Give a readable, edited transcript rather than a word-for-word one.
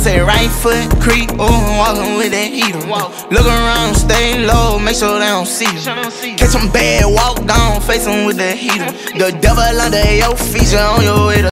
say right foot creep, ooh, I'm walking with that heater. Look around, stay low, make sure they don't see you. Catch them bad, walk down, face them with the heater. The devil under your feet, you on your way to